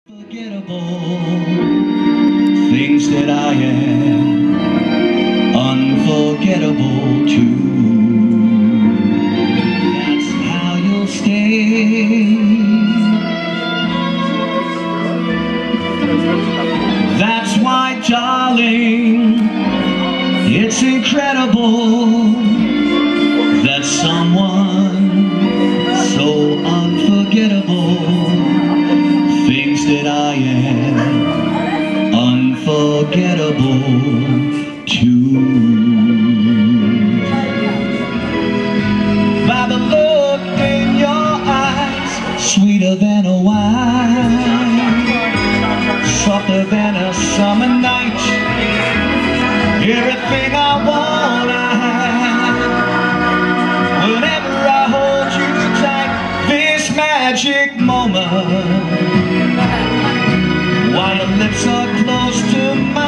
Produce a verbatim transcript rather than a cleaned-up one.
Unforgettable things that I am, unforgettable too. That's how you'll stay. That's why, darling, it's incredible that someone so unforgettable thinks that I am unforgettable too. By the look in your eyes, sweeter than a wine, softer than a summer night, everything I want I have. Whenever I hold you tight, this magic moment, while your lips are close to mine,